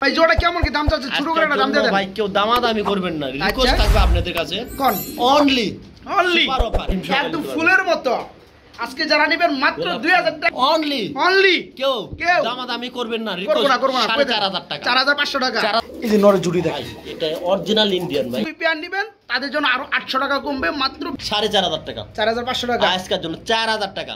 ভাই জোড়া কেমন কি দাম চাচ্ছে? ছোট করে একটা দাম দিয়ে দেন ভাই, কেউ দামাদামি করবেন না, রিকোয়েস্ট থাকবে আপনাদের কাছে। কোন অনলি সুপার অফার একদম ফুলের মতো। আজকে যারা নেবেন মাত্র 2000 টাকা অনলি। কেউ দামাদামি করবেন না, করব না 4500 টাকা, 4500 টাকা। এই যে নরে জুড়ি দেখেন, এটা অরিজিনাল ইন্ডিয়ান ভাই। পেয়ার নেবেন তাদের জন্য আরো 800 টাকা কমবে, মাত্র 4500 টাকা, 4500 টাকা আজকের জন্য 4000 টাকা।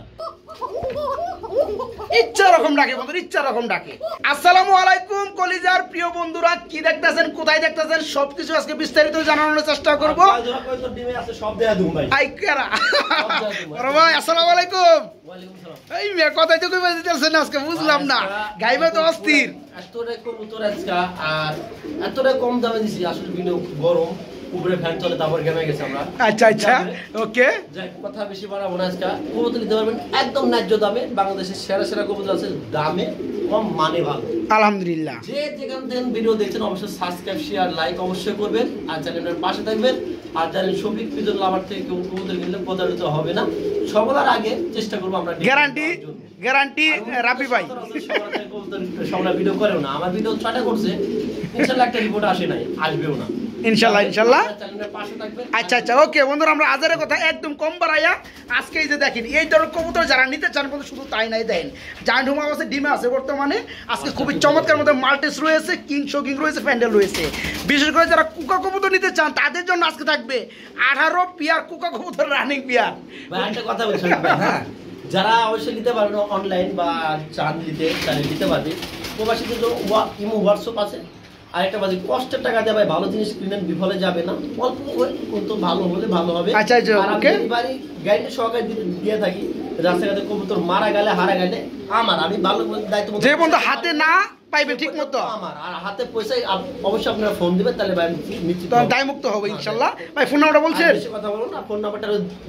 ইচ্ছা রকম ডাকে বন্ধুরা, ইচ্ছা রকম ডাকে। আসসালামু আলাইকুম কলিজার প্রিয় বন্ধুরা, কি দেখতেছেন, কোথায় দেখতেছেন, সবকিছু আজকে বিস্তারিত জানানোর চেষ্টা করব। সব দেয়া দুম ভাই। আই কেরা আরে ভাই আসসালামু আলাইকুম। ওয়ালাইকুম সালাম। এই মে কথাই তো কই বাজিতেছেন আজকে, বুঝলাম না, গাইবে তো অস্থির। এতটা কবুতর আজকে আর এতটা কম দামে দিছি, আসলে ভিডিও গরম, উপরে ফ্যান চলে, তারপর গেমে গেছে আমরা। আচ্ছা আচ্ছা ওকে, যাই কথা বেশি বাড়াবো না। আজকে কবুতর নিতে পারবেন একদম ন্যায্য দামে। বাংলাদেশের সেরা সেরা কবুতর আছে, দামে কম, মানে ভালো, আলহামদুলিল্লাহ। যে যেখান থেকে ভিডিও দেখছেন অবশ্যই সাবস্ক্রাইব, শেয়ার, লাইক অবশ্যই করবেন, আর চ্যানেলের পাশে থাকবেন। আর জানেন শফিক পিজন লাভার থেকে কেউ কবুতর কিনলে প্রতারিত হবে না। সবার আগে চেষ্টা করবো আমরা, গ্যারান্টি রাবি ভাই। সবাই ভিডিও করেও না, আমার ভিডিও 6টা করছে, ইনশাআল্লাহ একটা রিপোর্ট আসে নাই, আসবেও না ইনশাআল্লাহ। আচ্ছা আচ্ছা ওকে বন্ধুরা, আমরা আজারের কথা একদম কম বাড়াইয়া আজকে এই যে দেখেন এই ধরনের কবুতর যারা নিতে চান বন্ধু, শুধু তাই নাই দেন, জায়ান্ট হুমা আছে, ডিমে আছে বর্তমানে। আজকে খুবই চমৎকার মধ্যে মাল্টিস রয়েছে, কিং শোকিং রয়েছে, প্যান্ডেল রয়েছে। বিশেষ করে যারা কুকা কবুতর নিতে চান তাদের জন্য আজকে থাকবে 18 পিয়ার কুকা কবুতর রানিং পিয়ার। ভাই একটা কথা বলছি, হ্যাঁ, যারা অবশ্যই নিতে পারবেন অনলাইন বা চান নিতে চাইলে নিতে পারবে। প্রবাসীদের ইমো হোয়াটসঅ্যাপ আছে। আর একটা বাজে কষ্টের টাকা দিয়ে ভাই ভালো জিনিস কিনেন, বিফলে যাবে না, অল্প কিন্তু ভালো হলে ভালো হবে। আচ্ছা আচ্ছা ওকে, ডেলিভারি গাইডে সহকারে দিয়ে থাকি। রাস্তাঘাটে কবুতর মারা গেলে, হারা গেলে আমি ভালো দায়িত্ব যে বন্ধু হাতে না পাইবে ঠিক মতো আমার, আর হাতে পয়সা অবশ্যই আপনারা ফোন দিবেন, তাহলে ভাই নিশ্চিত দায় মুক্ত হবে ইনশাআল্লাহ। ভাই ফোন নাম্বারটা বলছেন? বেশি কথা বলুন না, ফোন নাম্বারটা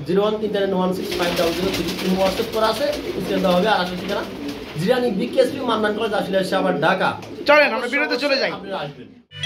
013916500 হোয়াটসঅ্যাপ করা আছে, স্ক্রিনে দেওয়া হবে। আর আসলে ঠিকানা জিরানি বিকেএসপি মান্নান কলেজ, আসলে আবার ঢাকা। চলেন আমরা ভিডিওতে চলে যাই। আপনারা আসবেন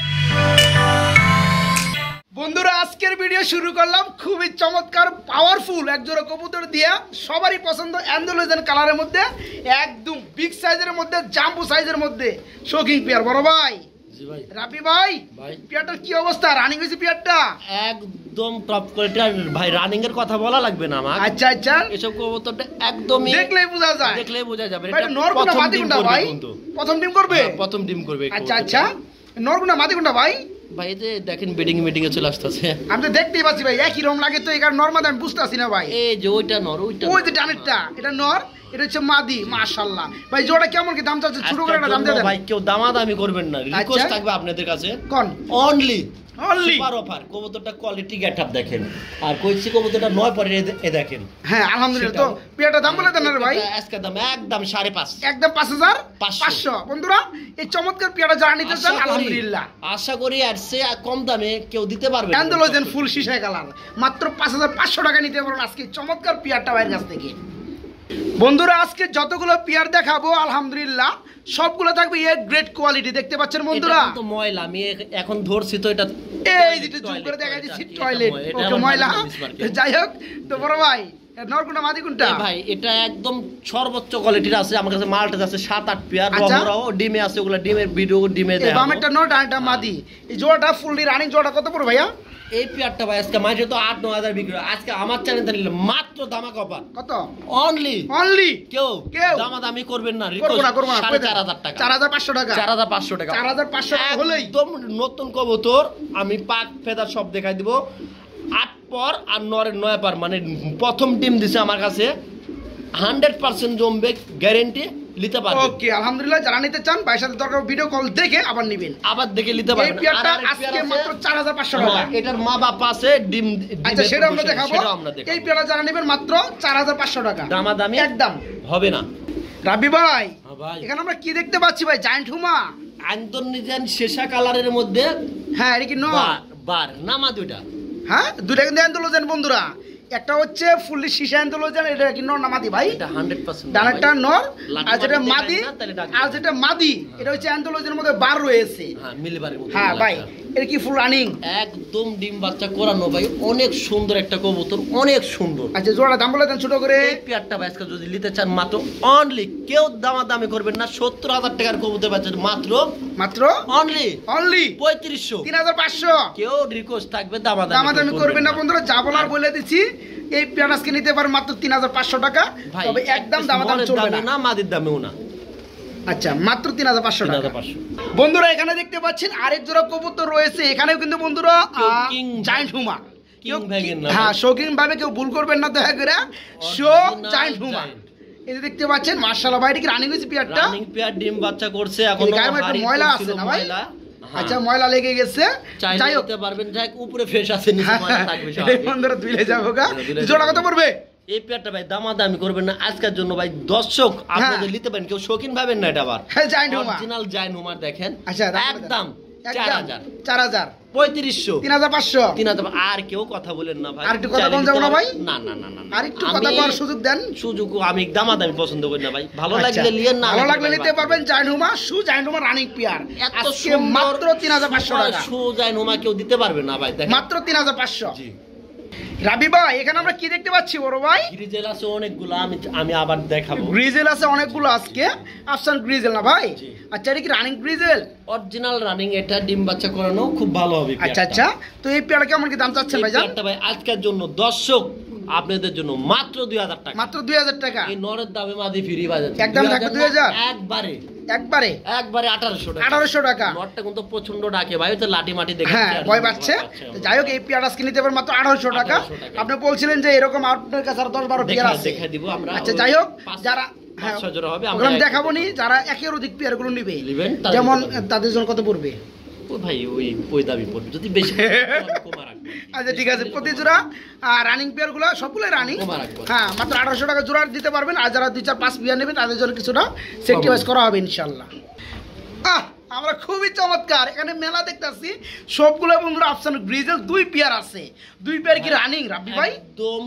বন্ধুরা, আজকের ভিডিও শুরু করলাম খুবই চমৎকার পাওয়ারফুল একজোড়া কবুতর দিয়া, সবারই পছন্দ অ্যান্ডালুজিয়ান কালারের মধ্যে, একদম বিগ সাইজের মধ্যে, জাম্বো সাইজের মধ্যে শোকিং পেয়ার। বড় ভাই রাবি ভাই, পেয়ারটার কি অবস্থা? রানিং হয়েছে পেয়ারটা একদম টপ কোয়ালিটি। আর ভাই রানিং এর কথা বলা লাগবে না আমার। আচ্ছা আচ্ছা, এসব কবুতরটা একদমই দেখলেই বোঝা যায়, এটা প্রথম ডিম করবে ভাই, প্রথম ডিম করবে, প্রথম ডিম করবে। আচ্ছা আচ্ছা, নরগুনা মাদিগুন্ডা ভাই। ভাই এই যে দেখেন বেডিং এ চলে আসতেছে, আমি তো দেখতেই পাচ্ছি ভাই, একই রকম লাগে তো, এই কারণে নর মাদি আমি বুঝতেছি না ভাই। এই যে ওইটা নর, ওই যে ডানেরটা এটা নর, এটা হচ্ছে মাদি। মাশাআল্লাহ ভাই, জোড়া কেমন কি দাম চাচ্ছে? ছোট করে একটা দাম দিয়ে দেন ভাই, কেউ দামাদামি করবেন না, রিকোয়েস্ট থাকবে আপনাদের কাছে। কোন অনলি সুপার অফার। কবুতরটা কোয়ালিটি গেটআপ দেখেন, আর কইছি কবুতরটা 9 পরে এ দেখেন। হ্যাঁ আলহামদুলিল্লাহ। তো পেয়ারটা দাম বলে দেন রে ভাই। আজকে দাম একদম 5.5, একদম 5500। বন্ধুরা এই চমৎকার পেয়ারটা যারা নিতে চান আলহামদুলিল্লাহ, আশা করি আর সে কম দামে কেউ দিতে পারবে না। অ্যান্ডালুজিয়ান ফুল শিশা কালার মাত্র 5500 টাকা নিতে পারবেন আজকে চমৎকার পেয়ারটা ভাইয়ের কাছ থেকে। বন্ধুরা আজকে যতগুলো পেয়ার দেখাবো আলহামদুলিল্লাহ সবগুলো থাকবে এ গ্রেট কোয়ালিটি। দেখতে পাচ্ছেন বন্ধুরা, এটা তো ময়লা, আমি এখন ধরছি তো, এটা এই যেটা জুম করে দেখা যাচ্ছে টয়লেট, ওকে ময়লা। যাই হোক, তো বড় ভাই নরকুন্ডা মাদি কোনটা? ভাই এটা একদম সর্বোচ্চ কোয়ালিটির আছে আমার কাছে, মালটা আছে 7-8 পেয়ার, রহরাও ডিমে আছে, ওগুলা ডিমের ভিডিও ডিমে দেয়। বামেরটা নর, ডানটা মাদি। এই জোড়াটা ফুললি রানিং জোড়া কত পড়বে ভাইয়া? এই পেয়ারটা ভাই আজকে মাঝে তো 8-9 হাজার বিক্রি, আজকে আমার চ্যানেল নিলে মাত্র দামাকা অফার। কত? অনলি কেউ দামাদামি করবেন না, করব না 4500 টাকা, 4500 টাকা, 4500 টাকা, 4500 টাকা হলেই একদম নতুন কবুতর। আমি পাক ফেদার সব দেখাই দিব। 8 পর আর নরের 9 পার, মানে প্রথম ডিম দিছে আমার কাছে, 100% জমবে গ্যারান্টি, নিতে পারবেন। ওকে আলহামদুলিল্লাহ, যারা নিতে চান ভাইয়ের সাথে দরকার ভিডিও কল দেখে আবার নেবেন, আবার দেখে নিতে পারবেন। এই পেয়ারটা আজকে মাত্র 4500 টাকা। এটার মা বাপ আছে ডিম। আচ্ছা সেটা আমরা দেখাবো। এই পেয়ারটা যারা নেবেন মাত্র 4500 টাকা, দামাদামি একদম হবে না। রাবি ভাই এখানে আমরা কি দেখতে পাচ্ছি ভাই? জায়ান্ট হুমা আন্তর্জাতিক শেষা কালারের মধ্যে। হ্যাঁ এটা কি নর? বার নামা দুইটা। হ্যাঁ দুইটা কিন্তু অ্যান্ডালুজিয়ান বন্ধুরা, একটা হচ্ছে ফুললি শিশা অ্যান্ডালুজিয়ান, এটা কি নর না মাদি ভাই? এটা 100% ডানেরটা নর, আর যেটা মাদি, আর যেটা মাদি এটা হচ্ছে অ্যান্ডালুজিয়ানের মধ্যে বার রয়েছে। হ্যাঁ মিলিবারের মধ্যে। হ্যাঁ ভাই এটা কি ফুল রানিং? একদম ডিম বাচ্চা করানো ভাই, অনেক সুন্দর একটা কবুতর, অনেক সুন্দর। আচ্ছা জোড়া দাম বলে দেন ছোট করে। এই পেয়ারটা ভাই আজকে যদি নিতে চান মাত্র অনলি, কেউ দামাদামি করবেন না, 70,000 টাকার কবুতর পাচ্ছেন মাত্র অনলি 3500, 3500। কেউ রিকোয়েস্ট থাকবে দামাদামি করবেন না বন্ধুরা, যা বলার বলে দিচ্ছি। এই পেয়ার আজকে নিতে পারেন মাত্র 3500 টাকা, তবে একদম দামাদামি চলবে না, মাদির দামেও না। আচ্ছা মাত্র 3500 টাকা। বন্ধুরা এখানে দেখতে পাচ্ছেন আরেক জোড়া কবুতর রয়েছে, এখানেও কিন্তু বন্ধুরা জায়ান্ট হুমা। হ্যাঁ, শৌখিন ভাবে কেউ ভুল করবেন না দয়া করে, শো জায়ান্ট হুমা। এই যে দেখতে পাচ্ছেন মাশাআল্লাহ ভাই, এটা কি রানিং হয়েছে পেয়ারটা? রানিং পেয়ার ডিম বাচ্চা করছে, এখন একটু ময়লা আছে না ভাই? আচ্ছা ময়লা লেগে গেছে, যাই হোক পারবেন, যাই উপরে ফ্রেশ আছে, নিচে ময়লা থাকবে সব। এই বন্ধুরা ধুইলে যাবো গা। জোড়া কত পড়বে? এই পেয়ারটা ভাই দামাদামি করবেন না আজকের জন্য ভাই, দর্শক আপনাদের নিতে পারেন, কেউ শৌখিন ভাবেন না, এটা আবার অরিজিনাল জায়ান্ট হুমার দেখেন। আচ্ছা একদম 4000 3500 3500 আর কেউ কথা বলেন না ভাই, আর একটু কথা বল যাবো না ভাই? না না না না, আর একটু কথা বলার সুযোগ দেন। সুযোগ আমি দামাদামি পছন্দ করি না ভাই, ভালো লাগলে নিয়েন, না ভালো লাগলে নিতে পারবেন। Giant homer show, giant homer running pair আজকে মাত্র 3500 টাকা। শু জায়ান্ট হুমা কেউ দিতে পারবে না ভাই, দেখেন মাত্র 3500। জি রাবি ভাই, এখানে আমরা কি দেখতে পাচ্ছি বড় ভাই? গ্রিজেল আছে অনেকগুলো, আমি আবার দেখাবো। গ্রিজেল আছে অনেকগুলো আজকে, আফসান গ্রিজেল না ভাই? আচ্ছা এটা কি রানিং গ্রিজেল? অরিজিনাল রানিং, এটা ডিম বাচ্চা করানো, খুব ভালো হবে। আচ্ছা আচ্ছা, তো এই পেয়ারটা কেমন কি দাম চাচ্ছেন ভাই? জান ভাই আজকের জন্য দর্শক আপনাদের জন্য মাত্র 2000 টাকা, মাত্র 2000 টাকা। এই নরের দামে মাদি ফ্রি বাজার একদম থাকবে 2000 একবারে 1800 টাকা। 1800 টাকা। নরটা কিন্তু প্রচন্ড ডাকে ভাই, তো লাঠি মাটি দেখে হ্যাঁ ভয় পাচ্ছে। যাই হোক এই পেয়ার আজকে নিতে পারেন মাত্র 1800 টাকা। আপনি বলছিলেন যে এরকম আপনার কাছে আর 10-12 পেয়ার আছে, দেখাই দিব আমরা। আচ্ছা যাই হোক, যারা 500 জোড়া হবে আমরা দেখাবো নি, যারা একের অধিক পেয়ার গুলো নিবে যেমন তাদের জন্য কত পড়বে? ও ভাই ওই দাবি পড়বে যদি বেশি কমা রাখবে। আচ্ছা ঠিক আছে, প্রতি জোড়া রানিং পেয়ার গুলো সবগুলো রানিং, হ্যাঁ মাত্র 1800 টাকা জোড়া দিতে পারবেন। আর যারা 2-4-5 পেয়ার নেবে তাদের জন্য কিছুটা সেক্টিভাইজ করা হবে ইনশাআল্লাহ। আমরা খুবই চমৎকার এখানে মেলা দেখতেছি, সবগুলো বন্ধুরা আফসান গ্রিজেল 2 পেয়ার আছে। 2 পেয়ার কি রানিং রাব্বি ভাই? একদম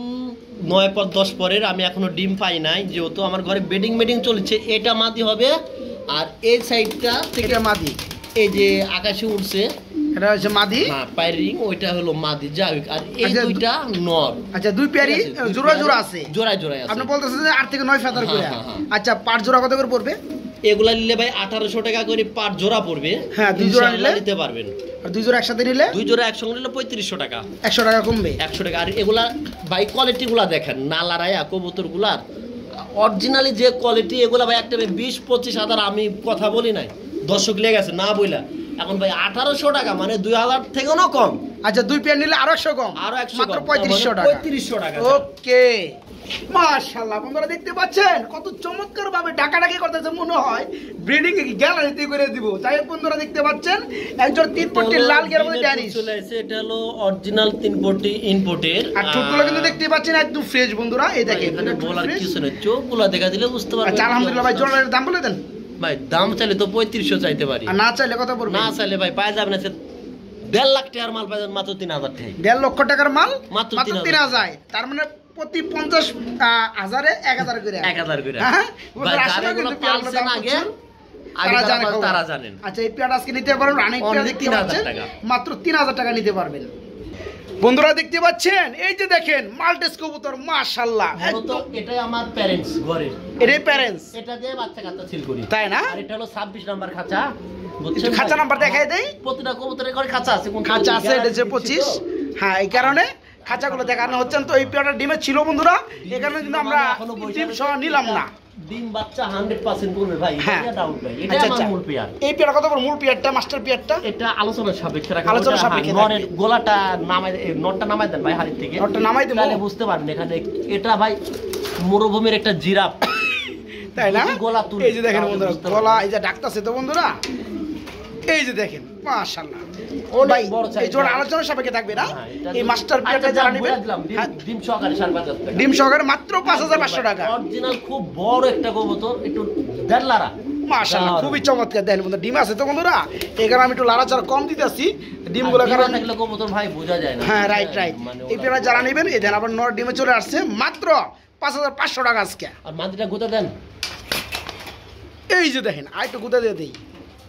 9-10 পরের, আমি এখনো ডিম পাই নাই, যেহেতু আমার ঘরে বেডিং চলছে। এটা মাদি হবে, আর এই সাইডটা থেকে মাদি, এই যে আকাশে উড়ছে এটা হচ্ছে মাদি, হ্যাঁ পায়ের রিং, ওইটা হলো মাদি। যাই হোক, আর এই দুইটা নর। আচ্ছা 2 পেয়ারই জোড়া আছে, জোড়ায় আছে। আপনি বলতেছেন যে 8 থেকে 9 ফেদার করে। আচ্ছা পার জোড়া কত করে পড়বে? এগুলা নিলে ভাই 1800 টাকা করে পার জোড়া পড়বে। হ্যাঁ 2 জোড়া নিতে পারবেন। আর 2 জোড়া একসাথে নিলে? 2 জোড়া একসঙ্গে নিলে 3500 টাকা, 100 টাকা কমবে, 100 টাকা। আর এগুলা ভাই কোয়ালিটি গুলা দেখেন, নালারায়া কবুতর গুলার অরিজিনালি যে কোয়ালিটি, এগুলা ভাই একটা 20-25 হাজার আমি কথা বলি নাই, দর্শক লেগে গেছে না বইলা। এখন ভাই 1800 টাকা মানে 2000 থেকেও না কম। আচ্ছা 2 পেয়ার নিলে আরো 100 কম, আরো 100 মাত্র 3500 টাকা। 3500 টাকা। ওকে মাশাআল্লাহ, বন্ধুরা দেখতে পাচ্ছেন কত চমৎকার ভাবে ডাকাডাকি করতেছে, মনে হয় ব্রিডিং এ গ্যালারিতে করে দিব। তাই বন্ধুরা দেখতে পাচ্ছেন একজন 3 পট্টি লাল গিয়ার মধ্যে ড্যানিশ চলে এসেছে, এটা হলো অরিজিনাল 3 পট্টি ইম্পোর্টের। আর চোখগুলো কিন্তু দেখতে পাচ্ছেন একদম ফ্রেশ বন্ধুরা, এই দেখেন এখানে বলার কিছু নেই, চোখগুলো দেখা দিলে বুঝতে পারবেন। আচ্ছা আলহামদুলিল্লাহ ভাই, জোড়ার দাম বলে দেন ভাই। দাম চাইলে তো 3500 চাইতে পারি, আর না চাইলে কত পড়বে? না চাইলে ভাই পাই যাবেন 1.5 লাখ টাকার মাল পাই যাবেন মাত্র 3000 টাকা। 1.5 লক্ষ টাকার মাল মাত্র 3000, তার মানে প্রতি 50,000-এ 1000 করে। 1000 করে হ্যাঁ ভাই, যারা এগুলো পালছেন আগে তারা জানেন। আচ্ছা এই পেয়ার আজকে নিতে পারেন, রানিং পেয়ার দেখতে পাচ্ছেন মাত্র 3000 টাকা নিতে পারবেন। বন্ধুরা দেখতে পাচ্ছেন এই যে দেখেন মাল্টেস কবুতর, মাশাআল্লাহ একদম। এটাই আমার প্যারেন্টস ঘরের, এটাই প্যারেন্টস, এটা দিয়ে বাচ্চা কাচ্চা ছিল করি, তাই না? আর এটা হলো 26 নাম্বার খাঁচা, বুঝছেন? খাঁচা নাম্বার দেখাই দেই, প্রতিটা কবুতরের ঘরে খাঁচা আছে, কোন খাঁচা আছে, এটা যে 25। হ্যাঁ এই কারণে খাঁচাগুলো দেখানো হচ্ছে। তো এই পেয়ারটা ডিমে ছিল বন্ধুরা, এখানে কিন্তু আমরা ডিম সহ নিলাম না। ডিম বাচ্চা 100% করবে ভাই, এটা ডাউট ভাই। এটা আমার মূল পেয়ার। এই পেয়ারটা কত বড় মূল পেয়ারটা, মাস্টার পেয়ারটা? এটা আলোচনার সাপেক্ষে রাখা, আলোচনার সাপেক্ষে নরের গোলাটা নামাই, নটটা নামাই দেন ভাই হাড়ি থেকে, নটটা নামাই দেব, তাহলে বুঝতে পারবেন এখানে এটা ভাই মরুভূমির একটা জিরাফ, তাই না? গলা তুলে এই যে দেখেন বন্ধুরা, গলা এই যে ডাকতাছে তো বন্ধুরা, এই যে দেখেন মাশাআল্লাহ অনেক বড় সাইজ। এই জোড়া আলোচনার সাপেক্ষে থাকবে না? এই মাস্টার পেয়ারটা যারা নেবেন ডিম সহকারে 5,500 টাকা, ডিম সহকারে মাত্র 5500 টাকা। অরিজিনাল খুব বড় একটা কবুতর, একটু দেড়লারা, মাশাআল্লাহ খুবই চমৎকার। দেখেন বন্ধুরা ডিম আছে তো বন্ধুরা, এখানে আমি একটু লাড়াচাড়া কম দিতেছি ডিমগুলো, কারণ থাকলে কবুতর ভাই বোঝা যায় না। হ্যাঁ রাইট। এই পেয়ারটা যারা নেবেন এই দেন আবার নর ডিমে চলে আসছে মাত্র 5500 টাকা আজকে। আর মাদিটা গোতা দেন, এই যে দেখেন আর একটু গুঁতা দিয়ে দেই,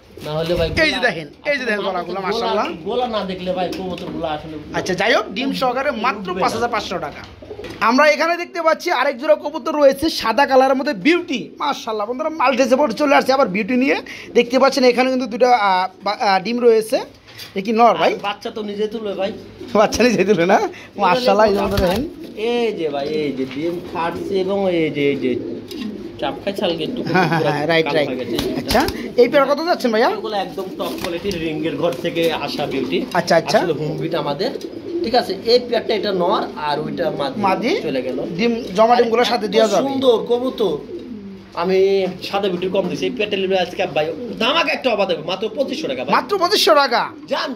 না হলে ভাই এই যে দেখেন গলাগুলো মাশাআল্লাহ, গোলা না দেখলে ভাই কবুতরগুলো আসলে। আচ্ছা যাই হোক, ডিম সহকারে মাত্র 5500 টাকা। আমরা এখানে দেখতে পাচ্ছি আরেক জোড়া কবুতর রয়েছে সাদা কালারের মধ্যে বিউটি, মাশাআল্লাহ বন্ধুরা মাল্টিসেপোর্ট চলে আসছে আবার বিউটি নিয়ে। দেখতে পাচ্ছেন এখানে কিন্তু দুটো ডিম রয়েছে। এ কি নর ভাই? বাচ্চা তো নিজে তুলবে ভাই, বাচ্চা নিজে তুলে না, মাশাআল্লাহ। এই যে দেখেন, এই যে ভাই এই যে ডিম ফাটছে এবং এই যে চাপ খাই ছালকে একটু। হ্যাঁ, রাইট। আচ্ছা এই পেয়ার কত যাচ্ছেন ভাইয়া? এগুলো একদম টপ কোয়ালিটির রিঙ্গের ঘর থেকে আসা বিউটি। আচ্ছা আসলে হোম বিট আমাদের, ঠিক আছে। এই পেয়ারটা এটা নর আর ওইটা মাদি চলে গেল। ডিম জমা ডিমগুলোর সাথে দেওয়া যাবে। সুন্দর কবুতর। আমি সাদা বিউটি কম দিছি, এই পেয়ারটা নিলে আজকে ভাই ধামাকা একটা অফার দেব মাত্র 2500 টাকা ভাই। মাত্র 2500 টাকা জান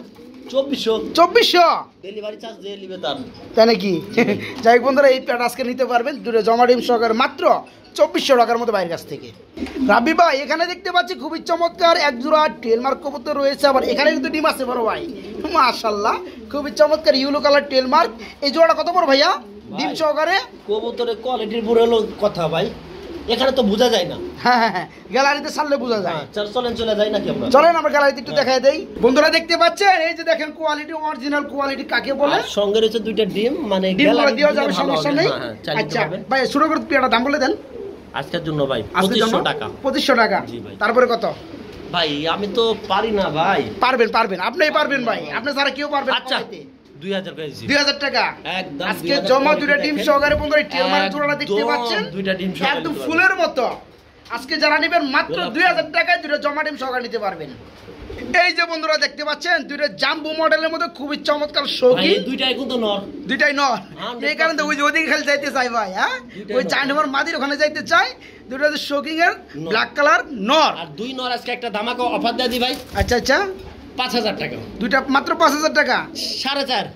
2400 ডেলিভারি চার্জ দিয়ে নিবে তার, তাই নাকি? যাই হোক বন্ধুরা, এই পেয়ারটা আজকে নিতে পারবেন দুটো জমা ডিম সহকারে মাত্র 2400 টাকার মতো বাইরের কাছ থেকে। রাব্বি ভাই এখানে দেখতে পাচ্ছি খুবই চমৎকার এক জোড়া টেলমার্ক কবুতর রয়েছে, আবার এখানে কিন্তু ডিম আছে বড় ভাই, মাশাআল্লাহ খুবই চমৎকার ইয়েলো কালার টেলমার্ক। এই জোড়াটা কত বড় ভাইয়া ডিম সহকারে? কবুতরের কোয়ালিটির পুরো হলো কথা ভাই, এখানে তো বোঝা যায় না। হ্যাঁ, গ্যালারিতে ছাড়লে বোঝা যায়। চলেন চলে যাই নাকি আমরা? চলেন আমরা গ্যালারিতে একটু দেখাই দেই। বন্ধুরা দেখতে পাচ্ছেন এই যে দেখেন কোয়ালিটি, অরিজিনাল কোয়ালিটি কাকে বলে। সঙ্গে রয়েছে দুইটা ডিম, মানে ডিমগুলো দেওয়া যাবে, সমস্যা নেই। আচ্ছা ভাই শুরু করে পেয়ারটা দাম বলে দেন আজকের জন্য ভাই 2500 টাকা। 2500 টাকা। তারপরে কত ভাই? আমি তো পারি না ভাই। পারবেন, আপনিই পারবেন ভাই, আপনি ছাড়া কেউ পারবে না। আচ্ছা 2000 করে দিছি। 2000 টাকা একদম। আজকে জমা দুটো ডিম সহকারে বন্ধুরা টেলমার্ক জোড়াটা দেখতে পাচ্ছেন, দুইটা ডিম সহকারে একদম ফুলের মতো। আজকে যারা নেবেন মাত্র 2000 টাকায় দুটো জমা ডিম সহকারে নিতে পারবেন। এই যে বন্ধুরা দেখতে পাচ্ছেন দুটো জাম্বো মডেলের মধ্যে খুবই চমৎকার শৌকি, দুইটাই কিন্তু নর, দুইটাই নর। এই কারণে ওই যে ওদিকে খালি যাইতে চাই ভাই, হ্যাঁ ওই চাইনামার মাদির ওখানে যাইতে চাই। দুটো শোকিং এর ব্ল্যাক কালার নর, আর দুই নর আজকে একটা ধামাকা অফার দিয়ে দি ভাই। আচ্ছা 5000 টাকা দুইটা মাত্র 5000 টাকা। 4.5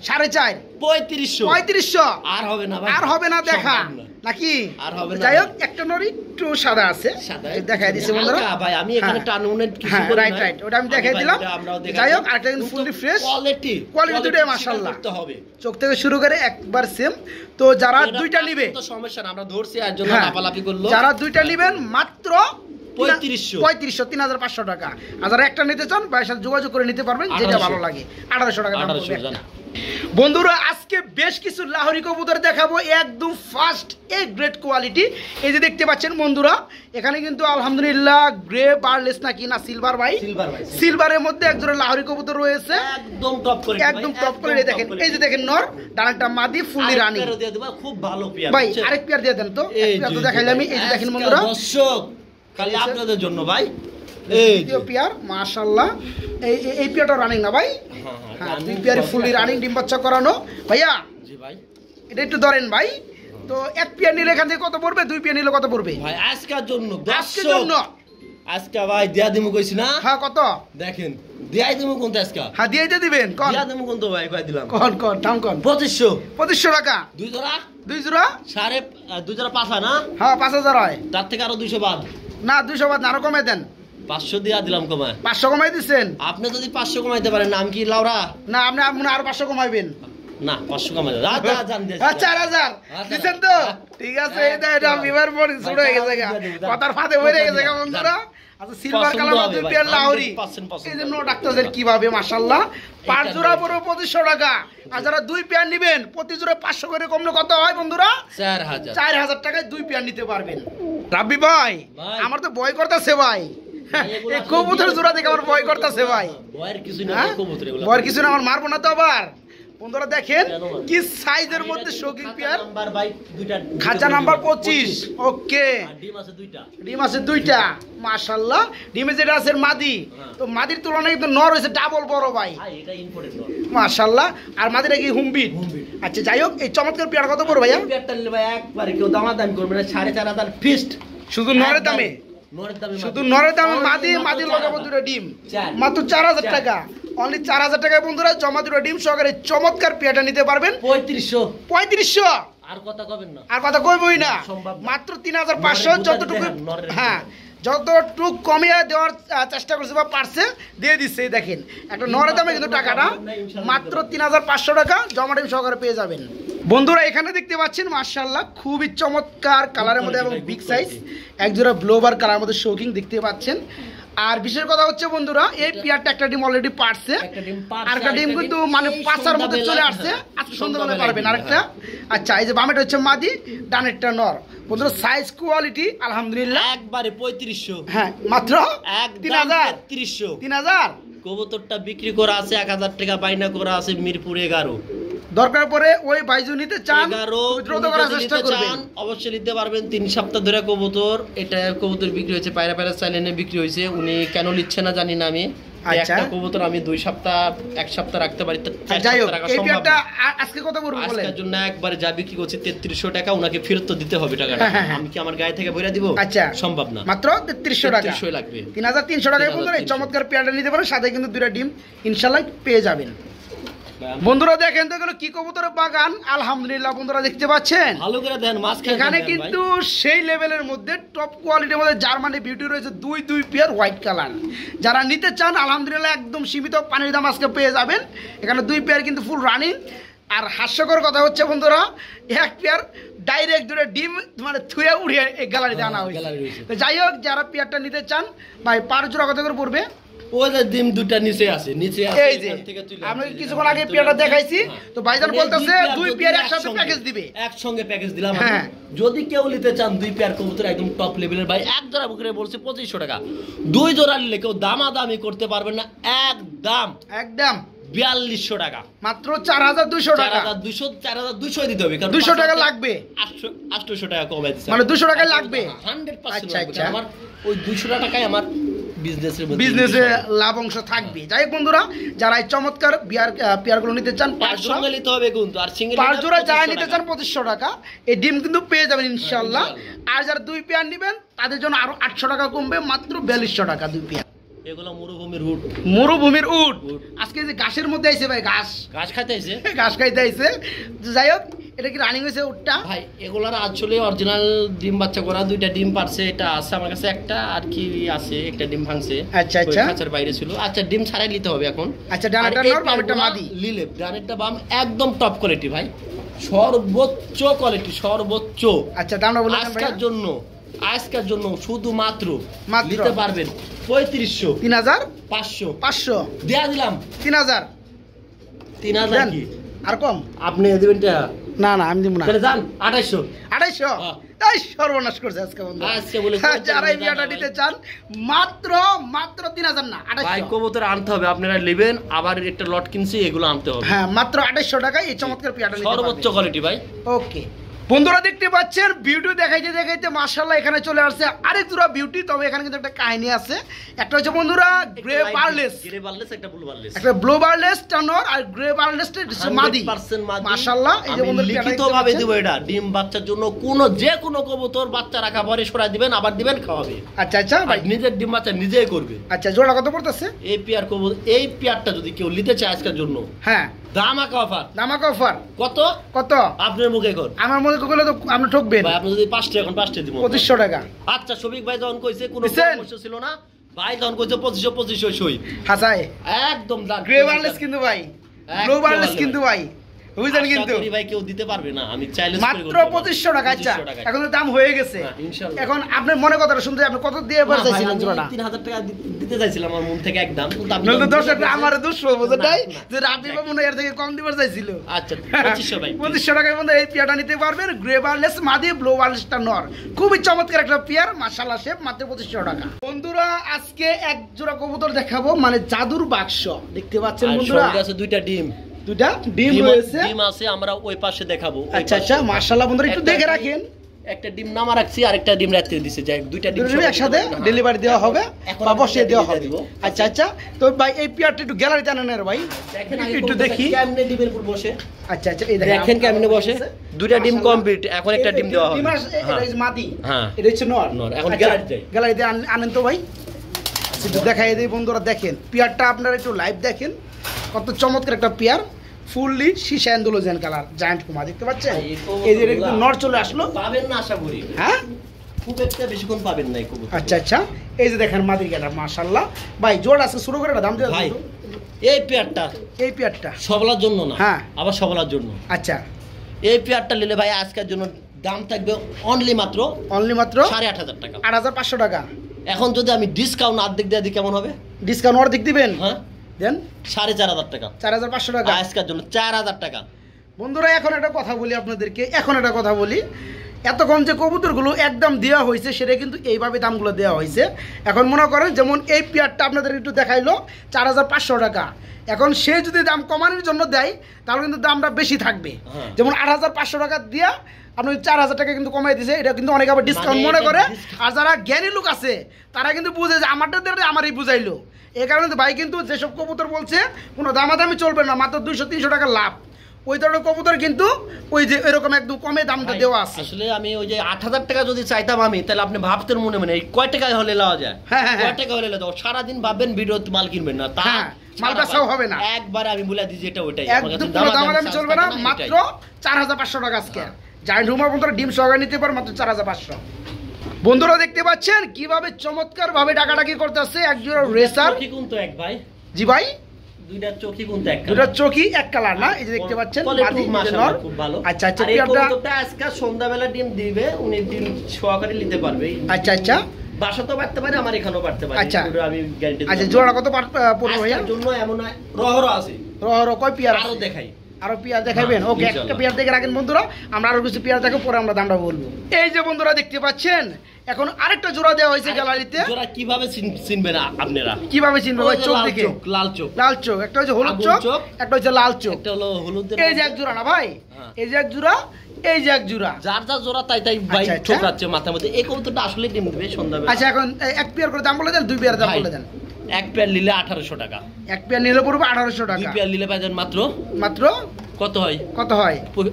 3500 আর হবে না ভাই, আর হবে না দেখা নাকি? আর হবে না। যাই হোক একটা নর একটু সাদা আছে, দেখাই দিছি বন্ধুরা ভাই। আমি এখানে টানুনের কিছু হ্যাঁ, করি না, রাইট ওটা আমি দেখাই দিলাম। যাই হোক আরেকটা কিন্তু ফুললি ফ্রেশ কোয়ালিটি দুটোই মাশাআল্লাহ, করতে হবে চোখ থেকে শুরু করে একবার সেম। তো যারা দুইটা নিবে তো সমস্যা না, আমরা ধরছি আর জন্য লাপালাপি করলো। যারা দুইটা নেবেন মাত্র 3500 3500 টাকা। আর যারা একটা নিতে চান ভাইয়ের সাথে যোগাযোগ করে নিতে পারবেন, যেটা ভালো লাগে। 1800 টাকা দাম পড়বে একটা। বন্ধুরা আজকে বেশ কিছু লাহোরি কবুতর দেখাবো, একদম ফার্স্ট এ গ্রেড কোয়ালিটি। এই যে দেখতে পাচ্ছেন বন্ধুরা, এখানে কিন্তু আলহামদুলিল্লাহ গ্রে বারলেস নাকি না সিলভার ভাই, সিলভারের মধ্যে একজোড়া লাহোরি কবুতর রয়েছে, একদম টপ করে, একদম টপ করে। দেখেন এই যে দেখেন নর, ডানাটা মাদি, ফুললি রানী। খুব ভালো পেয়ার ভাই আরেক পেয়ার দিয়ে দেন তো, এক পেয়ার তো দেখাইলাম। এই যে দেখেন বন্ধুরা দর্শক খালি আপনাদের জন্য ভাই, এই দ্বিতীয় পেয়ার মাশাআল্লাহ। এই পেয়ারটা রানিং না ভাই? হ্যাঁ দুই পেয়ার ফুললি রানিং, ডিম বাচ্চা করানো। ভাইয়া জি ভাই এটা একটু ধরেন ভাই। তো এক পেয়ার নিলে এখান থেকে কত পড়বে, দুই পেয়ার নিলে কত পড়বে ভাই? আজকের জন্য আজকে ভাই দিয়া দিমু কইছি না? হ্যাঁ কত দেখেন দিয়াই দিমু কোন আজকে? হ্যাঁ দিয়ে দিবেন কোন? দিয়া দিমু কোন তো ভাই কই দিলাম। কোন দাম কোন? 2500 টাকা। দুই জোড়া দুই জোড়া 5 না? হ্যাঁ 5000 হয়। তার থেকে আরো 200 বাদ না 200 বাদ আরো কমাই দেন। 500 দিয়া দিলাম কমায়। 500 কমাই দিবেন? আপনি যদি 500 কমাইতে পারেন, নাম কি লাউরা? না আপনি আরো 500 কমাইবেন। না 500 কমাই দেন। আচ্ছা জান দিয়েছি। 4000 দিবেন তো? ঠিক আছে, এটা বিবার পর শুরু হয়ে গেছে, কথার ফাঁদে পড়ে গেছে বন্ধুরা। আচ্ছা সিলভার কালার মধ্যে পেয়ার লাহোরি, এই জন্য ডাক্তারদের কিভাবে মাশাআল্লাহ। 5 জোড়া পড়ো 2500 টাকা। আর যারা দুই পেয়ার নেবেন প্রতি জোড়া 500 করে কমলে কত হয় বন্ধুরা? 4000 টাকায় দুই পেয়ার নিতে পারবেন। রাব্বি ভাই আমার তো ভয় করতেছে ভাই, এই কবুতর জোড়া দেখে আমার ভয় করতেছে ভাই। ভয়ের কিছু না, কবুতর এগুলো ভয়ের কিছু না, আমার মারবো না তো আবার। বন্ধুরা দেখেন কি সাইজের মধ্যে শৌকিং পেয়ার, নাম্বার ভাই দুইটা, খাঁচা নাম্বার 25। ওকে, ডিম আছে দুইটা মাশাআল্লাহ। ডিমে যেটা আছে মাদি, তো মাদির তুলনায় কিন্তু নর হয়েছে ডাবল বড় ভাই, এটা ইম্পোর্টেড নর মাশাআল্লাহ। আর মাদিটা কি হুমবিট? আচ্ছা যাই হোক, এই চমৎকার পেয়ার কত পড়বে ভাইয়া? পেয়ারটা নিলে ভাই একবারে কেউ দামাদামি করবে না, 4500 ফিক্সড। শুধু নরের দামে, শুধু নরের দামে মাদির লাগাবো দুটো ডিম মাত্র 4000 টাকা। অনলি 4000 টাকায় বন্ধুরা জমা দুটো ডিম সহকারে চমৎকার পেয়ারটা নিতে পারবেন। 3500 আর কথা কবেন না, আর কথা কইবই না, মাত্র 3500। যতটুকু হ্যাঁ যতটুকু কমিয়ে দেওয়ার চেষ্টা করছে বা পারছে দিয়ে দিচ্ছে। দেখেন একটা নরের দামে কিন্তু টাকাটা মাত্র 3500 টাকা জমা ডিম সহকারে পেয়ে যাবেন। বন্ধুরা এখানে দেখতে পাচ্ছেন মাশাআল্লাহ খুবই চমৎকার কালারের মধ্যে এবং বিগ সাইজ এক জোড়া ব্লোবার কালারের মধ্যে শৌকিং দেখতে পাচ্ছেন। আর বিশেষ কথা হচ্ছে বন্ধুরা, এই পেয়ারটা একটা ডিম অলরেডি পারছে, আরেকটা ডিম কিন্তু মানে পাঁচার মধ্যে চলে আসছে, আজকে সন্ধ্যাবেলা পারবেন আরেকটা। আচ্ছা, এই যে বামেটা হচ্ছে মাদি, ডানেরটা নর। বন্ধুরা সাইজ কোয়ালিটি আলহামদুলিল্লাহ একবারে 3500। হ্যাঁ, মাত্র 3000। 3000 কবুতরটা বিক্রি করা আছে 1000 টাকা, বাইনা করা আছে মিরপুর 11। দরকার পড়ে ওই ভাইজু নিতে চান, দ্রুত করার চেষ্টা করবেন, অবশ্যই নিতে পারবেন। 3 সপ্তাহ ধরে কবুতর, এটা কবুতর বিক্রি হয়েছে, পায়রা পায়রা চ্যানেলে বিক্রি হয়েছে। উনি কেন নিচ্ছে না জানি না আমি। একটা কবুতর আমি 2 সপ্তাহ 1 সপ্তাহ রাখতে পারি, যাই হোক এই পেয়ারটা আজকে কত করব বলেন? আজকের জন্য একবারে যা বিক্রি করছি 3300 টাকা, উনাকে ফেরত দিতে হবে টাকাটা। আমি কি আমার গায়ে থেকে বইরা দিব? আচ্ছা, সম্ভব না, মাত্র 3300 টাকা। 3300 লাগবে, 3300 টাকায় বন্ধুরা এই চমৎকার পেয়ারটা নিতে পারেন, সাথে কিন্তু 2টা ডিম ইনশাআল্লাহ পেয়ে যাবেন। বন্ধুরা দেখেন তো এগুলো কি কবুতরের বাগান, আলহামদুলিল্লাহ বন্ধুরা দেখতে পাচ্ছেন, ভালো করে দেখেন। এখানে কিন্তু সেই লেভেলের মধ্যে টপ কোয়ালিটির মধ্যে জার্মানি বিউটি রয়েছে, দুই পেয়ার হোয়াইট কালার। যারা নিতে চান আলহামদুলিল্লাহ একদম সীমিত পানির দাম আজকে পেয়ে যাবেন। এখানে 2 পেয়ার কিন্তু ফুল রানিং। আর হাস্যকর কথা হচ্ছে বন্ধুরা, এক পেয়ার ডাইরেক্ট 2টা ডিম মানে থুয়ে উড়িয়ে গ্যালারিতে আনা হয়েছে। তো যাই হোক, যারা পেয়ারটা নিতে চান ভাই, পার জোড়া কত করে পড়বে? ওই যে ডিম 2টা নিচে আছে, নিচে আছে। এই যে আমি কিছুক্ষণ আগে পেয়ারটা দেখাইছি, তো ভাইজান বলতেছে 2 পেয়ার একসাথে প্যাকেজ দিবে, একসঙ্গে প্যাকেজ দিলাম। যদি কেউ নিতে চান 2 পেয়ার কবুতর একদম টপ লেভেলের ভাই, এক জোড়া বুকে বলছে 2500 টাকা। 2 জোড়া নিলে কেউ দামাদামি করতে পারবেন না, একদম 4200 টাকা, মাত্র 4200 টাকা। 4200 দিতে হবে, কারণ 200 টাকা লাগবে, 800 টাকা কমে দিচ্ছে, মানে 200 টাকা লাগবে 100%। আচ্ছা, আমার ওই 200 টাকায় আমার বিজনেসে লাভ অংশ থাকবে। যাই হোক বন্ধুরা, যারা এই চমৎকার পেয়ারগুলো নিতে চান, পাঁচ জোড়া নিতে হবে কিন্তু, আর সিঙ্গেল 5 জোড়া যারা নিতে চান 2500 টাকা এই ডিম কিন্তু পেয়ে যাবেন ইনশাআল্লাহ। আর যারা 2 পেয়ার নেবেন তাদের জন্য আরো 800 টাকা কমবে, মাত্র 4200 টাকা 2 পেয়ার। এগুলো মরুভূমির উট। আজকে যে ঘাসের মধ্যে আইছে ভাই, ঘাস খাইতে আইছে, ঘাস খাইতে আইছে। যাই হোক, এটা কি রানিং হয়েছে উটটা ভাই? এগুলার আসলে অরিজিনাল ডিম বাচ্চা করা, 2টা ডিম পারছে। এটা আছে আমার কাছে, একটা আর কি আছে, একটা ডিম ভাঙছে। আচ্ছা, খাঁচার বাইরে ছিল। আচ্ছা, ডিম ছাড়াই নিতে হবে এখন। আচ্ছা, ডানাটা নর, বামটা মাদি। লিলে ডানেরটা বাম একদম টপ কোয়ালিটি ভাই, সর্বোচ্চ কোয়ালিটি, সর্বোচ্চ। আচ্ছা, দামটা বলে দেন ভাই। আজকের জন্য শুধুমাত্র নিতে পারবেন 3500, 3500 দেয়া দিলাম। 3000 কি আর কম আপনি দিবেন? না আমি দিব না, তাহলে যান 2800। তাই সর্বনাশ করছে আজকে বন্ধু। যারা এই বিয়াটা নিতে চান মাত্র 3000 না 2800 ভাই, কবুতর আনতে হবে, আপনারা নেবেন। আবার একটা লট কিনছি, এগুলো আনতে হবে। হ্যাঁ, মাত্র 2800 টাকায় এই চমৎকার বিয়াটা নিতে পারবেন, সর্বোচ্চ কোয়ালিটি ভাই। ওকে বন্ধুরা, দেখতে পাচ্ছেন বিউটি দেখাইতে মাশাআল্লাহ এখানে চলে আসছে আরেক জোড়া বিউটি। তবে এখানে কিন্তু একটা কাহিনী আছে। একটা হচ্ছে বন্ধুরা গ্রে বার্লেস, একটা ব্লু বার্লেস, একটা ব্লু বার্লেস টানর, আর গ্রে বার্লেস মাদি। মাশাআল্লাহ, এই যে বন্ধুরা লিখিত ভাবে দিব। এটা ডিম বাচ্চার জন্য যে কোনো কবুতর বাচ্চা রাখা পরে সরাই দিবেন, আবার দিবেন, খাওয়াবে। আচ্ছা ভাই, নিজের ডিম বাচ্চা নিজেই করবে। আচ্ছা, জোড়া কত পড়তেছে এই পেয়ার কবুতর? এই পেয়ারটা যদি কেউ নিতে চায় আজকের জন্য, হ্যাঁ, দামাকা অফার। কত আপনার মুখে কর, আমার মুখে কইলে তো আপনি ঠকবেন ভাই। আপনি যদি 5টা এখন 5টা দিব, 2500 টাকা। আচ্ছা, শফিক ভাই যখন কইছে কোনো সমস্যা ছিল না ভাই, যখন কইছে 2500 সই হাসাই একদম দাম। গ্রে বার্লেস কিন্তু ভাই, ব্লু বার্লেস কিন্তু ভাই, বুঝলেন? কিন্তু ভাই কেউ দিতে পারবে না, আমি চ্যালেঞ্জ করি মাত্র 2500 টাকা। আচ্ছা, এখন তো দাম হয়ে গেছে ইনশাআল্লাহ। এখন আপনার মনে কথাটা শুনতে, আপনি কত দিয়ে পারছিলেন জোড়াটা? 3000 টাকা দিতে চাইছিলাম আমার মন থেকে একদম, কিন্তু আপনি দর্শক আমার দুঃখ বুঝেন নাই যে রাতে মনে এর থেকে কম দিবার চাইছিল। আচ্ছা, 2500 ভাই, 2500 টাকার মধ্যে এই পেয়ারটা নিতে পারবেন। গ্রে বার্লেস মাদি, ব্লু বার্লেসটা নর, খুবই চমৎকার একটা পেয়ার, মাশাআল্লাহ শেপ, মাত্র 2500 টাকা। বন্ধুরা, আজকে এক জোড়া কবুতর দেখাবো, মানে জাদুর বাক্স। দেখতে পাচ্ছেন বন্ধুরা, সঙ্গে আছে 2টা ডিম রয়েছে, ডিম আছে, আমরা ওই পাশে দেখাবো। আচ্ছা, মাশাআল্লাহ বন্ধুরা একটু দেখে রাখেন। একটা ডিম নামা রাখছি, আরেকটা ডিম রাতে দিছে, যাই 2টা ডিম একসাথে ডেলিভারি দেওয়া হবে বা বসিয়ে দেওয়া হবে। আচ্ছা, তো ভাই এই পেয়ারটা একটু গ্যালারিতে আনেন আর ভাই, একটু দেখি কেমনে ডিমের উপর বসে। আচ্ছা, এই দেখেন কেমনে বসে। 2টা ডিম কমপ্লিট, এখন একটা ডিম দেওয়া হবে। এটা হচ্ছে মাদি, হ্যাঁ, এটা হচ্ছে নর। এখন গ্যালারিতে আনেন তো ভাই, একটু দেখাই দিই বন্ধুরা। দেখেন পেয়ারটা, আপনারা একটু লাইভ দেখেন, কত চমৎকার একটা পেয়ার, ফুললি সীসা এন্ডোলোজেন কালার, জায়ান্ট কুমা। দেখতে পাচ্ছেন এই যে একটু নর চলে আসলো, পাবেন না আশা করি। হ্যাঁ, খুব একটা বেশিক্ষণ পাবেন না এই কবুতর। আচ্ছা, এই যে দেখেন মাদির গেলা, মাশাআল্লাহ ভাই, জোড় আছে, শুরু করে দাম দিয়ে ভাই। এই পেয়ারটা সবলার জন্য না, হ্যাঁ, আবার সবলার জন্য। আচ্ছা, এই পেয়ারটা নিলে ভাই আজকের জন্য দাম থাকবে অনলি মাত্র 8500 টাকা, 8500 টাকা এখন যদি আমি ডিসকাউন্ট অর্ধেক দিয়ে দিই কেমন হবে? ডিসকাউন্ট অর্ধেক দিবেন? হ্যাঁ দেন 4500 টাকা, 4500 টাকা আজকের জন্য 4000 টাকা। বন্ধুরা এখন একটা কথা বলি আপনাদেরকে, এতক্ষণ যে কবুতরগুলো একদম দেওয়া হয়েছে সেটা কিন্তু এইভাবে দামগুলো দেওয়া হয়েছে। এখন মনে করেন যেমন এই পেয়ারটা আপনাদের একটু দেখাইলো 4500 টাকা, এখন সে যদি দাম কমানোর জন্য দেয় তাহলে কিন্তু দামটা বেশি থাকবে। যেমন 8500 টাকা দিয়া আপনি 4000 টাকা কিন্তু কমাই দিয়েছে, এটা কিন্তু অনেকে আবার ডিসকাউন্ট মনে করে। আর যারা জ্ঞানী লোক আছে তারা কিন্তু বুঝে যে আমারটা দিয়ে আমারই বুঝাইলো, এই কারণে ভাই কিন্তু যেসব কবুতর বলছে কোনো দামাদামি চলবে না, মাত্র 200-300 টাকা লাভ। ওই ধরনের কবুতর কিন্তু ওই যে এরকম একদম কমে দামটা দেওয়া আছে। আসলে আমি ওই যে 8000 টাকা যদি চাইতাম আমি, তাহলে আপনি ভাবতেন মনে মনে কয় টাকায় হলে লওয়া যায়, কয় টাকা হলে লওয়া যায়। সারাদিন ভাববেন ভিডিওত মাল কিনবেন না, তা মাল বেচাও হবে না। একবার আমি বলে দিই যেটা ওইটাই, একদম কোনো দামাদামি চলবে না, মাত্র 4500 টাকা আজকে। জায়ান্ট হুমার বন্ধুরা ডিম সহকারে নিতে পারে মাত্র 4500। বন্ধুরা দেখতে পাচ্ছেন কিভাবে চমৎকার ভাবে ডাকাডাকি করতেছে একজোড়া রেসার। কি কোন তো এক ভাই? জি ভাই, দুইটা চোখই কোন তো এক, দুইটা চোখই এক কালার না, এই যে দেখতে পাচ্ছেন মাশাআল্লাহ খুব ভালো। আচ্ছা আচ্ছা, এই কবুতরটা আজকে সন্ধ্যাবেলা ডিম দিবে, উনি ডিম সহকারে নিতে পারবে। আচ্ছা আচ্ছা, বাসাতেও পারতে পারে, আমার এখানেও পারতে পারে। আচ্ছা আমি গ্যারান্টি দিই। আচ্ছা জোড়া কত পড়বে ভাইয়া? এর জন্য এমন রহর আছে, রহর কয় পিয়ার আরো দেখাই, আরো পেয়ার দেখাবেন? ওকে, একটা পেয়ার দেখে রাখেন বন্ধুরা, আমরা আরো কিছু পেয়ার দেখো, পরে আমরা দামটা বলবো। এই যে বন্ধুরা দেখতে পাচ্ছেন এখন আরেকটা জোড়া দেওয়া হয়েছে গ্যালারিতে। জোড়া কিভাবে চিনবেন আপনারা? কিভাবে চিনবে ভাই? চোখ দেখে, লাল চোখ, লাল চোখ, একটা হচ্ছে হলুদ চোখ, একটা হচ্ছে লাল চোখ, একটা হলো হলুদ। এই যে এক জোড়া না ভাই, এই যে এক জোড়া, এই যে এক জোড়া, যার যার জোড়া তাই তাই ভাই ঠোকরাচ্ছে মাথার মধ্যে। এই কবুতরটা আসলে ডিম দিবে সন্ধ্যাবেলা। আচ্ছা এখন এক পেয়ার করে দাম বলে দেন, দুই পেয়ার দাম বলে দেন। এক পেয়ার নিলে 1800 টাকা, এক পেয়ার নিলে পড়বে 1800 টাকা, দুই পেয়ার নিলে পাবেন মাত্র মাত্র কত হয়? কত হয়?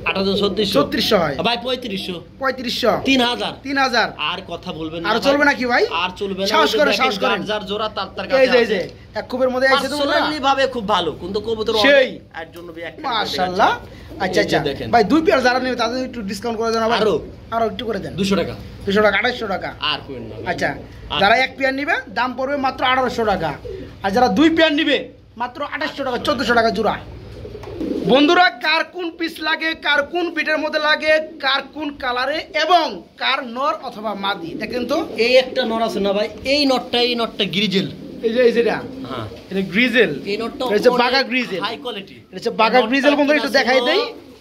1800 হয় ভাই, 3500 3000 3000। আর কথা বলবেন না, আর চলবে নাকি ভাই? আর চলবে না, সাহস করেন। যার জোড়া তার কাছে এই যে এই যে এক খুবের মধ্যে আইছে তো পার্সোনালি ভাবে খুব ভালো, কিন্তু কবুতর সেই এর জন্য মাশাআল্লাহ। আচ্ছা আচ্ছা ভাই, দুই পেয়ার যারা নেবে তাদের একটু ডিসকাউন্ট করে দেন ভাই, আরো একটু করে দেন। 200 টাকা, 200 টাকা, 2800 টাকা আর কোন না। আচ্ছা যারা এক পেয়ার নিবে দাম পড়বে মাত্র 1800 টাকা, আর যারা দুই পেয়ার নিবে মাত্র 2800 টাকা, 1400 টাকা জোড়া। বন্ধুরা কার কোন পিস লাগে, কার কোন পিটের মধ্যে লাগে, কার কোন কালারে এবং কার নর অথবা মাদি দেখেন তো। এই একটা নর আছে না ভাই, এই নটটা গ্রিজেল, এই যে যেটা, হ্যাঁ এটা গ্রিজেল, এই নটটা হচ্ছে বাগা গ্রিজেল, হাই কোয়ালিটি, এটা হচ্ছে বাগা গ্রিজেল। বন্ধুরা একটু দেখাই দেই,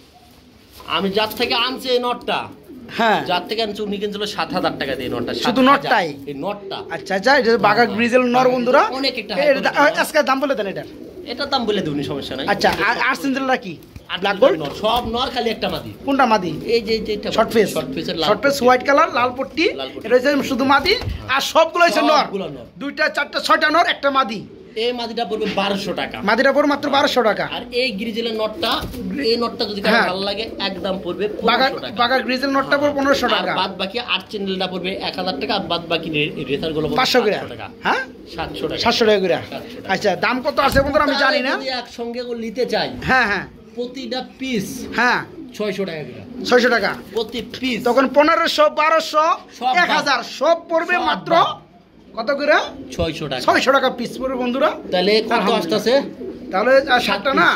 আমি যার থেকে আনছি এই নটটা, হ্যাঁ যার থেকে আনছি উনি কিনছিল 7000 টাকা দিয়ে নটটা, শুধু নটটাই, এই নটটা। আচ্ছা আচ্ছা, এটা বাগা গ্রিজেল নর বন্ধুরা, অনেক একটা আজকে দাম বলে দেন এটার। এটার দাম বলে দিউনি, সমস্যা নাই। আচ্ছা আর সিনজেলটা কি? ব্ল্যাক গোল্ড সব নর, খালি একটা মাদি। কোনটা মাদি? এই যে এটা short face, short face white colour লাল পট্টি, এটা হচ্ছে শুধু মাদি, আর সবগুলো হচ্ছে নর, দুইটা চারটা ছয়টা নর একটা মাদি। এই মাদিটা পড়বে 1200 টাকা, মাদিটা পড়বে মাত্র 1200 টাকা। আর এই গ্রিজেলের নটটা, এই নটটা যদি কারো ভালো লাগে একদম পড়বে 1500 টাকা। বাগা গ্রিজেল নটটা পড়বে 1500 টাকা, আর বাদ বাকি আর চ্যানেলটা পড়বে 1000 টাকা, আর বাদ বাকি রেসার গুলো 500 টাকা। হ্যাঁ 700 টাকা, 700 টাকা করে। আচ্ছা দাম কত আছে বন্ধুরা আমি জানি না, যদি একসঙ্গে নিতে চাই, হ্যাঁ হ্যাঁ প্রতিটা পিস, হ্যাঁ 600 টাকা করে, 600 টাকা প্রতি পিস, তখন 1500 1200 1000 সব পড়বে মাত্র কত করে? 600 টাকা, 600 টাকা পিস পড়বে বন্ধুরা। তাহলে কত আসতেছে? তাহলে 7টা না,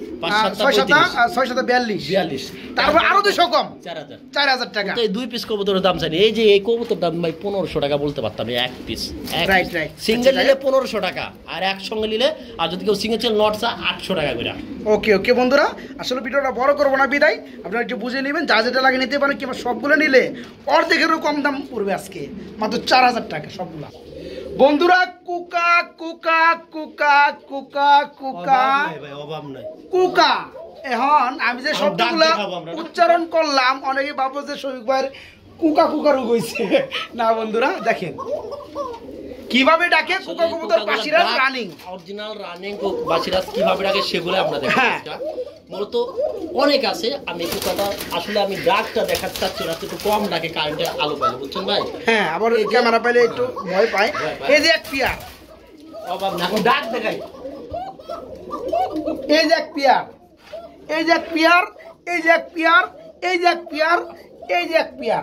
642, তারপর আরো 200 কম, 4000 টাকা। এই দুই পিস কবুতরের দাম জানি, এই যে এই কবুতরের দাম ভাই 1500 টাকা বলতে পারতাম, এক পিস, রাইট সিঙ্গেল নিলে 1500 টাকা, আর একসঙ্গে নিলে, আর যদি কেউ সিঙ্গেল চাল নটসা 800 টাকা করে। ওকে ওকে বন্ধুরা, আসলে ভিডিওটা বড় করবো না বিদায়, আপনারা একটু বুঝে নেবেন, যা যেটা লাগে নিতে পারেন, কিংবা সবগুলো নিলে অর্ধেকেরও কম দাম পড়বে আজকে, মাত্র 4000 টাকা সবগুলা। বন্ধুরা কুকা কুকা কুকা কুকা কুকা অভাব নাই কুকা, এখন আমি যে শব্দগুলো উচ্চারণ করলাম অনেকে ভাবো যে শফিক ভাইয়ের কুকা কুকা রোগ হয়েছে, না বন্ধুরা দেখেন কিভাবে ডাকে কুকা কবুতর Basiraj running, original running Basiraj কিভাবে ডাকে সেগুলো আমরা দেখব। মূলত অনেক আছে, আমি একটু কথা আসলে আমি ডাকটা দেখাতে চাচ্ছি না, একটু কম ডাকে কারেন্টের আলো পাইলে, বুঝছেন ভাই? হ্যাঁ আবার ক্যামেরা পাইলে একটু ভয় পায়। এই যে এক পিয়ার, অভাব না, এখন ডাক দেখাই, এই যে এক পিয়ার, এই যে এক পিয়ার, এই যে এক পিয়ার, এই যে এক পিয়ার, এই যে এক পিয়ার,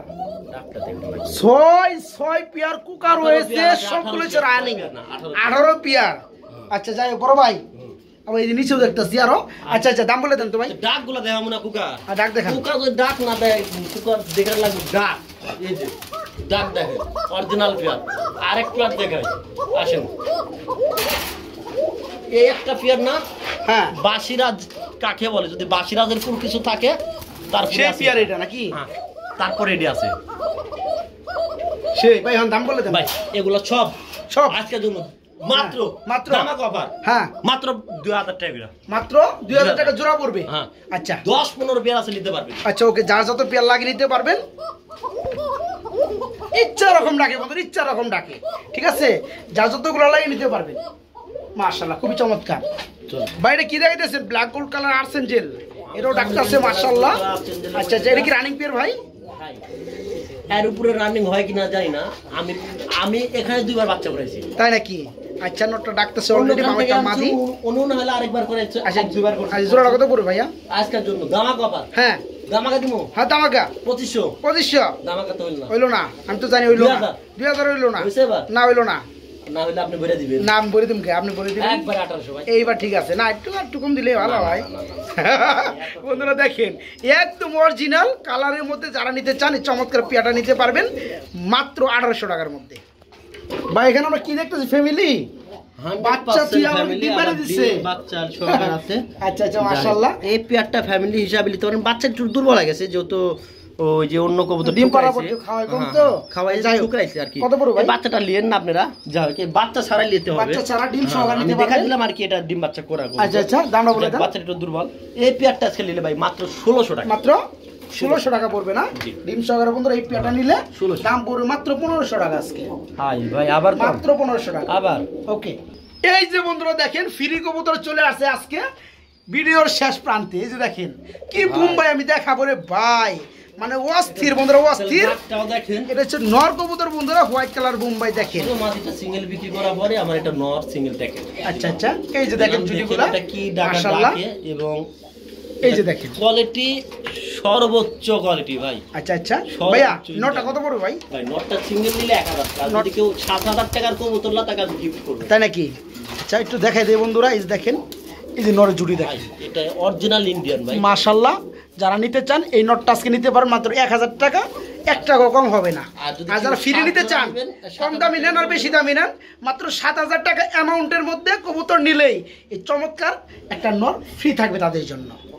6 পিয়ার কুকা রয়েছে, সবগুলো হচ্ছে রানিং, 18 পিয়ার। আচ্ছা যাই বড় ভাই, আবার এই নিচেও দেখতেছি আরো। আচ্ছা আচ্ছা দাম বলে দেন তো ভাই, ডাকগুলো দেখাবো না কুকা, ডাক দেখান। কুকা যদি ডাক না দেয়, কুকা দেখার লাগবে ডাক, এই যে ডাক দেখেন অরিজিনাল পেয়ার। আরেক পেয়ার দেখাই, আসেন। এই একটা পেয়ার না, হ্যাঁ বাসিরাজ কাকে বলে, যদি বাসিরাজের কোন কিছু থাকে তারপরে সেই আছে। পেয়ার এটা নাকি? হ্যাঁ, তারপরে এটি আছে সেই ভাই এখন দাম বলে দেন ভাই। এগুলো সব সব আজকের জন্য মাত্র মাত্র ধামাকা অফার, হ্যাঁ মাত্র 2000 টাকা করে। মাত্র 2000 টাকা জোড়া পড়বে। হ্যাঁ, আচ্ছা 10-15 পেয়ার আছে, নিতে পারবেন। আচ্ছা ওকে, যার যত পেয়ার লাগিয়ে নিতে পারবেন, ইচ্ছা রকম ডাকে বন্ধুরা, ইচ্ছা রকম ডাকে, ঠিক আছে? যার যতগুলো লাগিয়ে নিতে পারবেন। মাশাআল্লাহ খুবই চমৎকার। বাইরে কি দেখাইতেছেন? ব্ল্যাক গোল্ড কালার আর্সেন জেল, এটাও ডাক্তার আছে মাশাআল্লাহ। আচ্ছা আচ্ছা, এটা কি রানিং পেয়ার ভাই? এর উপরে রানিং হয় কিনা জানি না, আমি এখানে 2বার বাচ্চা করেছি। তাই নাকি? আচ্ছা নটটা ডাকতেছে অলরেডি, মামাটা মাদি। অনুন হলে আরেকবার করেছে, আচ্ছা 2বার করেছে। আচ্ছা জোড়াটা কত পড়বে ভাইয়া আজকের জন্য ধামাকা অফার। হ্যাঁ ধামাকা দিমু হ্যাঁ দামাকা 2500। 2500 ধামাকা তো হইল না, হইলো না? আমি তো জানি হইলো না। 2000 2000 হইলো না, হইছে এবার? না হইলো না। না হইলে আপনি বলে দিবেন। নাম বলে দিম কে? আপনি বলে দিবেন একবার 1800 ভাই। এইবার ঠিক আছে না? একটু একটু কম দিলে ভালো হয়। বন্ধুরা দেখেন একদম অরিজিনাল কালারের মধ্যে, যারা নিতে চান এই চমৎকার পেয়াটা নিতে পারবেন মাত্র 1800 টাকার মধ্যে। ভাই এখানে আমরা কি দেখতেছি? ফ্যামিলি বাচ্চা তুই আমার ডিবারে দিছে, বাচ্চা সবার আছে। আচ্ছা আচ্ছা মাশাআল্লাহ। এই পেয়ারটা ফ্যামিলি হিসাবে নিতে পারেন। বাচ্চা একটু দুর্বল হয়ে গেছে, যেহেতু ওই যে অন্য কবুতর ডিম পাড়া ঠুকরাইছে। পড়তে খাওয়াই কম হ্যাঁ, তো খাওয়াই যাই হোক। ঠুকরাইছে আর কি। কত বড় ভাই? এই বাচ্চাটা লিয়েন না আপনারা, যা হোক এই বাচ্চা ছাড়াই নিতে হবে। বাচ্চা ছাড়া ডিম সহকারে হ্যাঁ, আমি নিতে দেখা পারবেন। দিলাম আর কি, এটা ডিম বাচ্চা করা গরু। আচ্ছা আচ্ছা, দামটা বলে দেন। বাচ্চাটা একটু দুর্বল। এই পেয়ারটা আজকে নিলে ভাই মাত্র 1600 টাকা। মাত্র 1600 টাকা পড়বে না? জি। ডিম সহকারে বন্ধুরা এই পেয়াটা নিলে 1600 দাম পড়বে মাত্র 1500 টাকা আজকে। হাই ভাই, আবার কম? মাত্র 1500 টাকা। আবার ওকে, এই যে বন্ধুরা দেখেন ফ্রি কবুতর চলে আসছে আজকে ভিডিওর শেষ প্রান্তে। এই যে দেখেন কি বুম্বাই আমি দেখাবো রে ভাই, মানে অস্থির বন্ধুরা, অস্থির। নাকটাও দেখেন, এটা হচ্ছে নর কবুতর বন্ধুরা, হোয়াইট কালার বুম্বাই দেখেন। পুরো মাটিটা সিঙ্গেল বিক্রি করা পরে আমার এটা নর সিঙ্গেল দেখেন। আচ্ছা আচ্ছা, এই যে দেখেন জুটিগুলা এটা কি ডাকা মাশাআল্লাহ। ডাকে, এবং এই যে দেখেন কোয়ালিটি সর্বোচ্চ কোয়ালিটি ভাই। আচ্ছা আচ্ছা সব ভাইয়া, চুইন নটা থাকে। কত পড়বে ভাই? ভাই নটটা সিঙ্গেল নিলে 1000 টাকা, যদি কেউ 7000 টাকার কবুতর লা টাকা গিফট করবে। তাই নাকি? আচ্ছা একটু দেখাই দেই বন্ধুরা, এই যে দেখেন, এই যে নরের জুটি ভাই দেখেন এটা অরিজিনাল ইন্ডিয়ান ভাই। মাশাআল্লাহ। যারা নিতে চান এই নটটা আজকে নিতে পারেন মাত্র 1000 টাকা, 1 টাকা কম হবে না। আর যদি আর যারা কেউ ফ্রি নিতে 7,000 চান, নেবেন, কম দামি নেন আর বেশি দামি নেন, মাত্র 7000 টাকা অ্যামাউন্টের মধ্যে কবুতর নিলেই এই চমৎকার একটা নর ফ্রি থাকবে তাদের জন্য।